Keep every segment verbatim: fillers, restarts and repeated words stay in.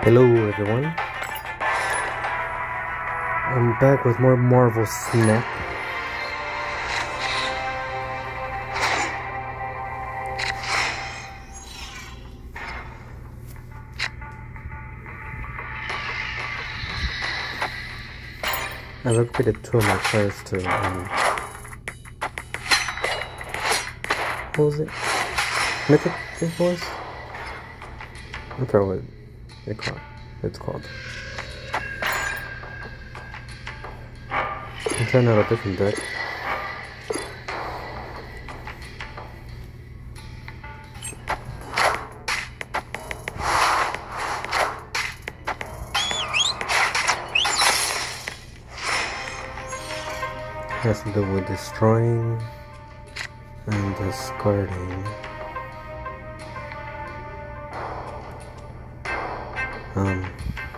Hello everyone, I'm back with more Marvel Snap. I've upgraded two of my cars to, um, what was it? Mythic Voice? I forgot what it called. It's called. I'm trying out a different deck. It has to do with destroying and discarding. Um,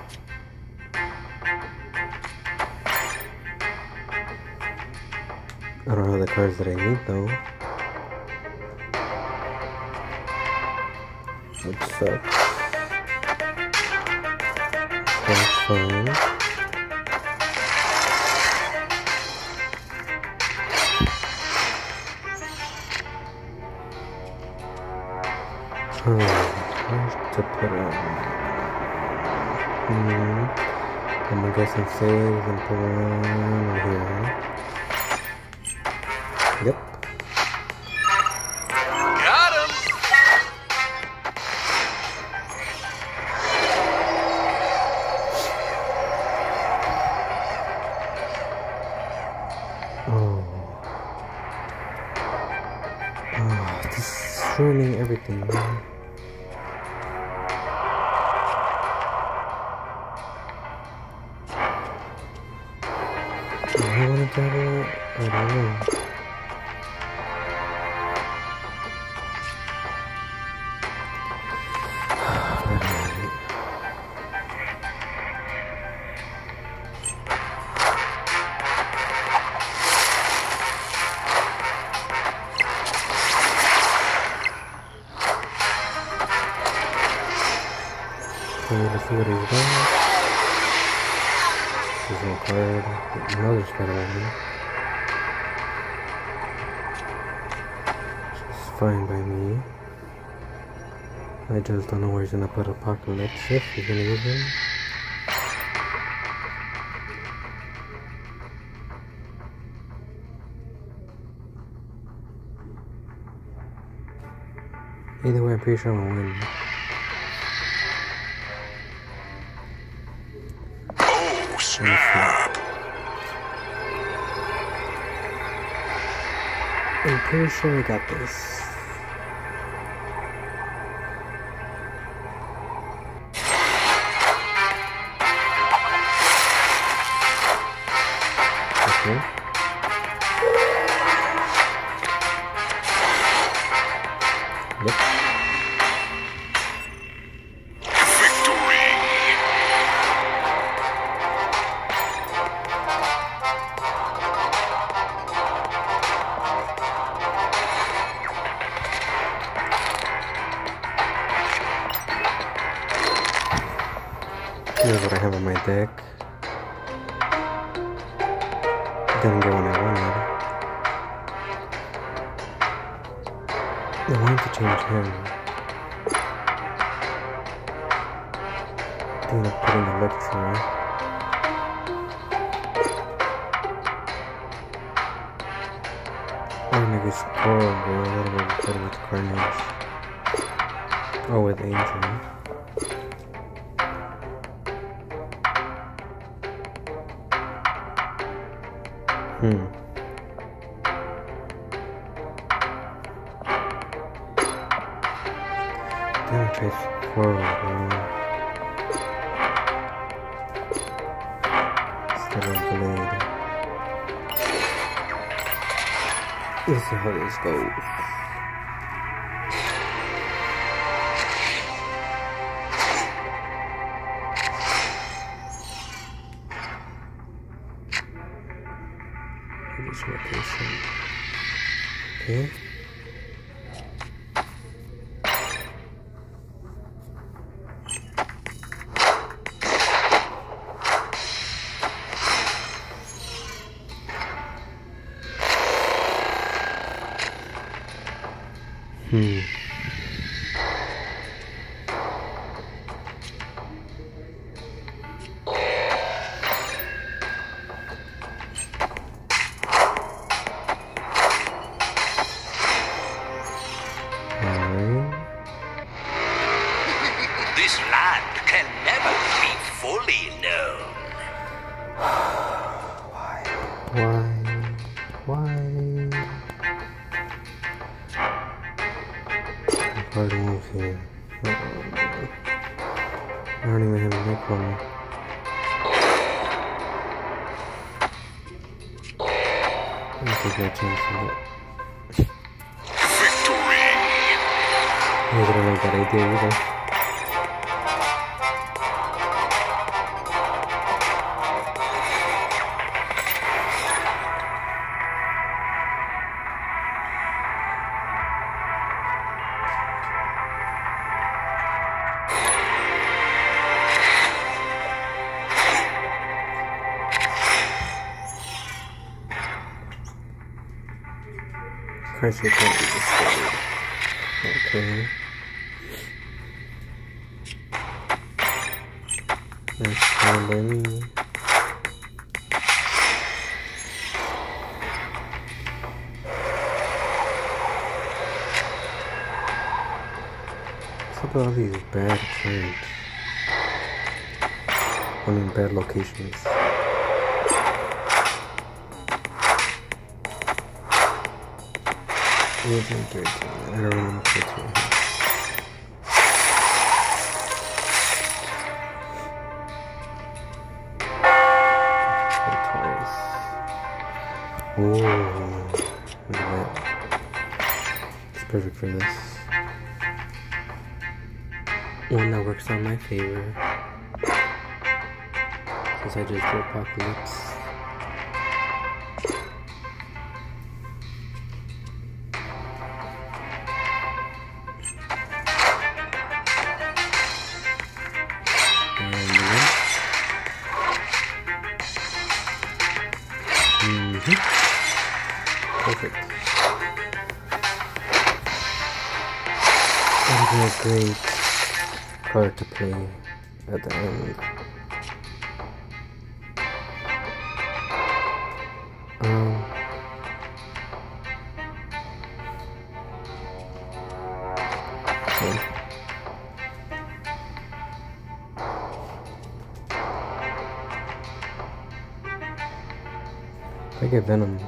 I don't have the cards that I need though, which sucks. That's fine. Oh, where's to put it? Hmm. I'm gonna get some saves and put it on here. Yep. Got him. Oh. Oh, this is ruining everything, man. Do I want to do it? I don't know. Okay, let's see what he's done. There's no card. Another Spider-Man. Which is fine by me. I just don't know where he's gonna put Apocalypse if he's gonna use him. Either way, I'm pretty sure I'm gonna win. Oh, snap. I'm pretty sure I got this. Okay. Yep. Victory. Here's what I have on my deck. Didn't get what I wanted. I wanted to change him. I think I'm putting Electro. Or maybe Squirrel go a little bit better with Carnage. Or with Angel. Hmm. Then I try Squirrel, bro. Instead of Blade. Let's see how this goes. This location. Okay. Hmm. This land can never be fully known. Why? Why? Why? Hard to move here. Uh -oh. I don't even have a neck on me. Let me take my chance on it. Victory! I don't like that idea either. Christ, it can't be destroyed. Okay. That's fine by me. What's up with all these bad turns? I mean, bad locations. thirteen, I don't remember what's right here. Oh, look at that. It's perfect for this. One that works on my favor. Since I just drew Apocalypse. Mm-hmm. Perfect. That would be a great card to play at the end. Um. Okay. If I get Venom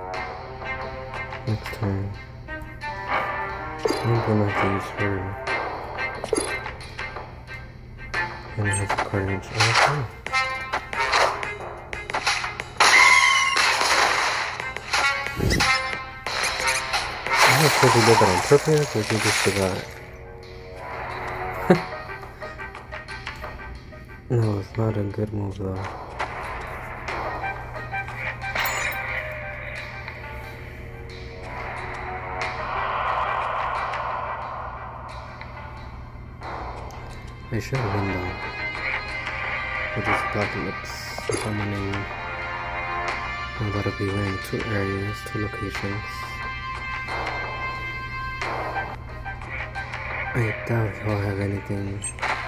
next turn, I'm gonna have to use her. And it has a Carnage. Okay. I'm not sure if he did that on purpose or if he just forgot. No, it's not a good move though. I should win though. With this Apocalypse. Summoning. I'm gonna be wearing two areas, two locations. I doubt he'll have anything.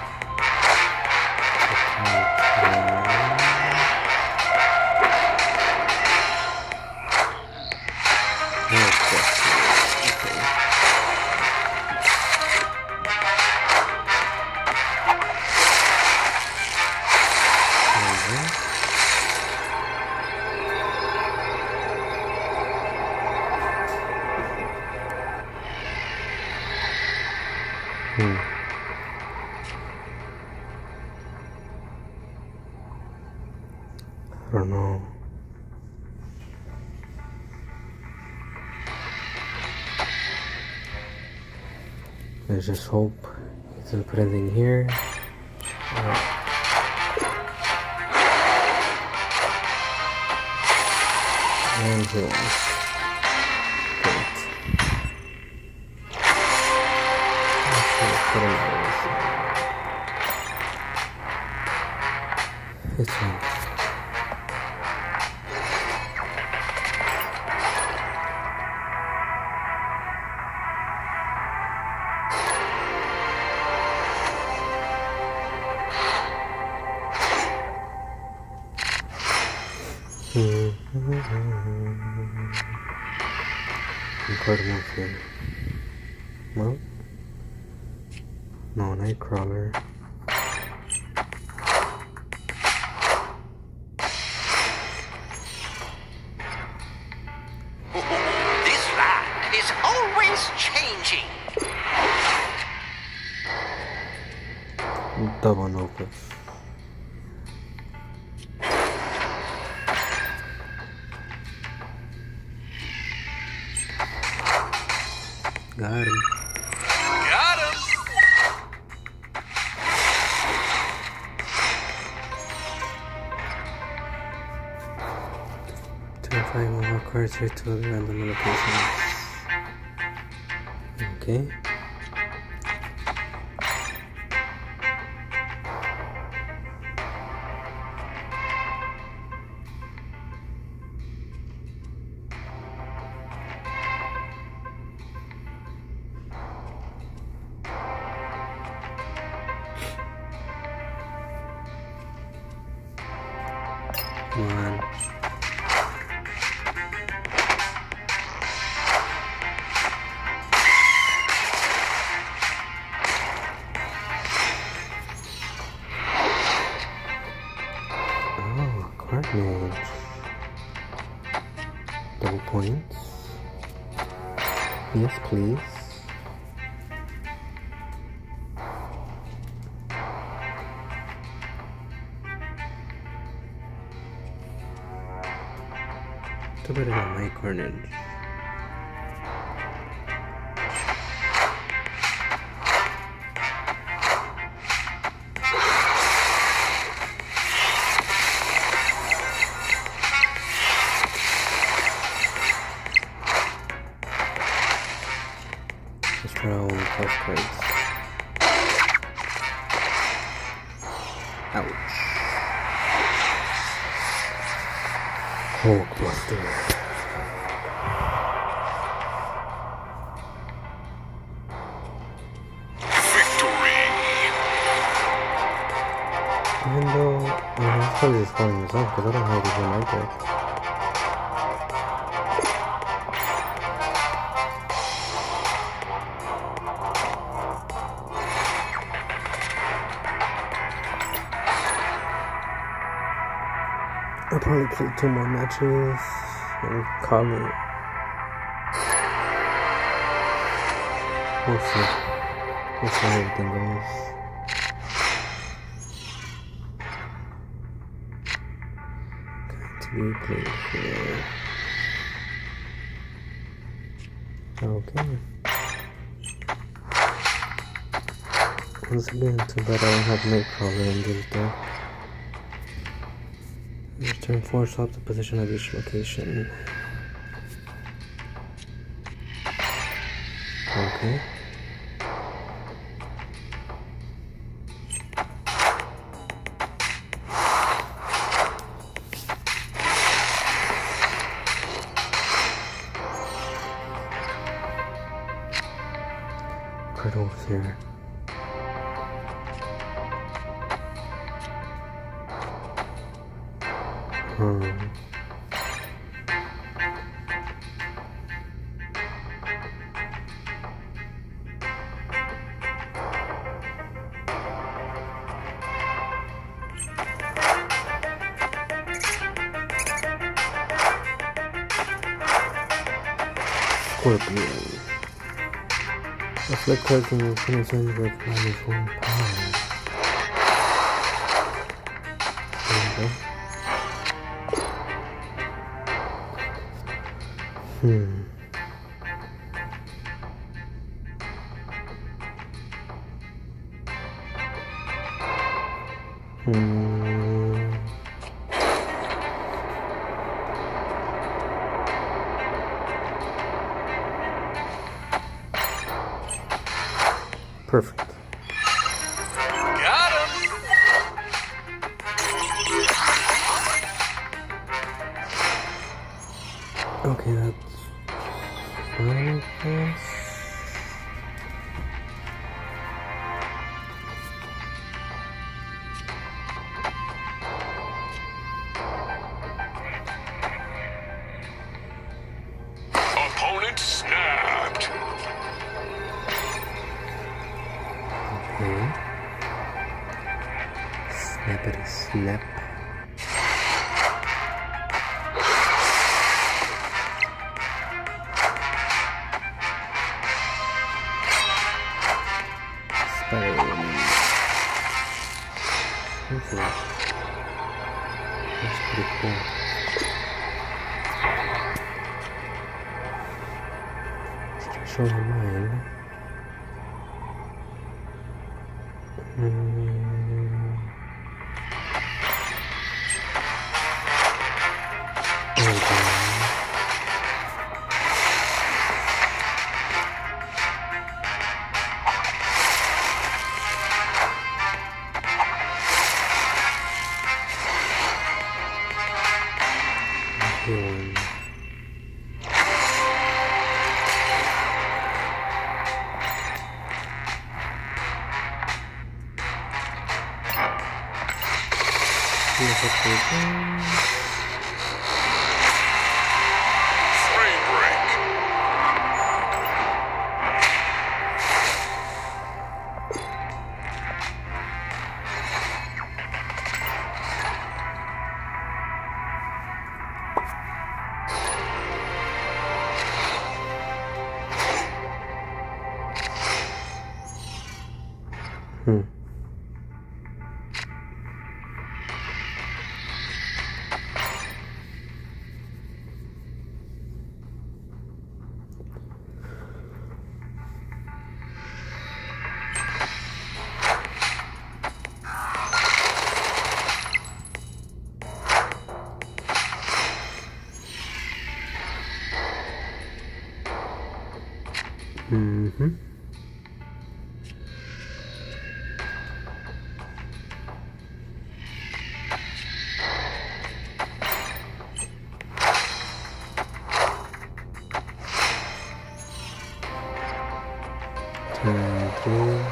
Hmm. I don't know. Let's just hope he doesn't put anything here. Uh, and heals. Great. Put him It's fine. Incredible thing. Well, no Nightcrawler. This land is always changing. Double Opus. Got him. Got him. Twenty-five more cards here to the random locations. Okay. Come on. Oh, Carnage. Double points. Yes, please. Too bad I got my Carnage. Let's try all the plus cards. Ouch. Hulkbuster. Victory. Even though, I mean, I'm probably just calling this off because I don't have this in my deck. I'll probably play two more matches and call it. We'll see. We'll see how everything goes. Going to be played here. Okay. Once again, too bad I don't have Nightcrawler in this deck. Turn four, swap the position of each location. Okay. Incredible here. Hmm. Scorpion. Afflict cards and opponent's end with minus one power. There we go. Hmm. Hmm. Perfect. Got him. Okay, that's fine, I guess. Snappity snap. Spider-Woman. Okay. That's pretty cool. Show you mine. Mm. One. Frame break. Hmm. Mm-hmm. Turn through.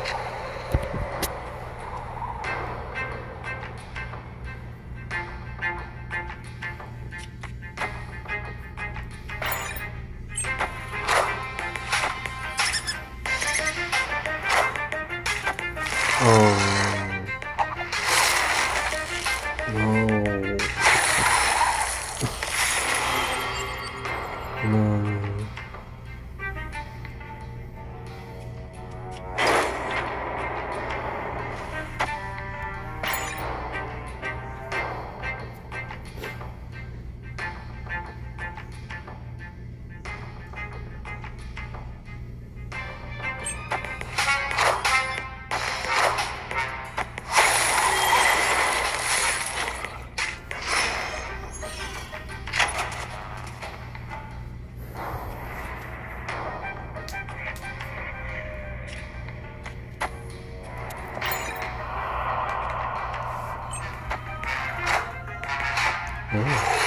Oh no. No. Oh.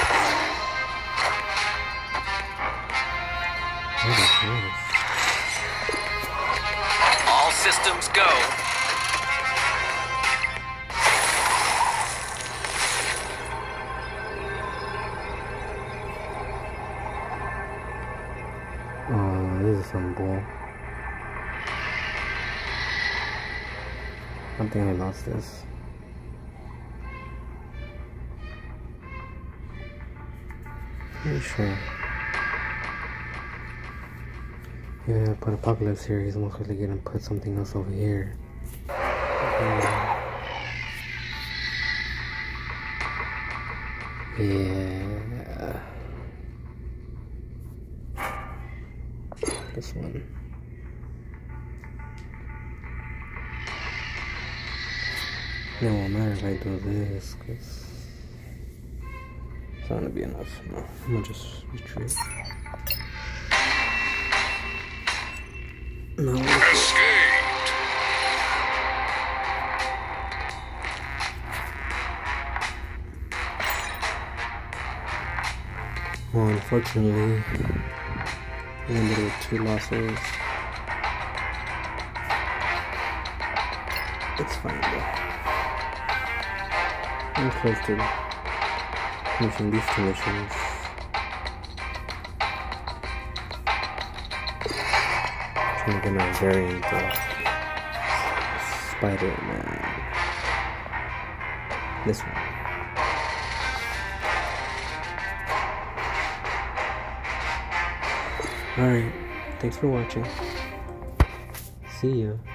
What is this? All systems go. Oh, this is some bull. I think I lost this. Pretty sure. Yeah, put Apocalypse here. He's most likely gonna put something else over here. Yeah. Yeah. This one. It won't matter if I do this, because it's not gonna be enough. No, I'm gonna just retreat. No, Escaped. well, unfortunately, I ended with two losses. It's fine though. I'm close to finishing these two missions. Trying to get a variant of Spider-Man. This one. Alright, thanks for watching. See ya.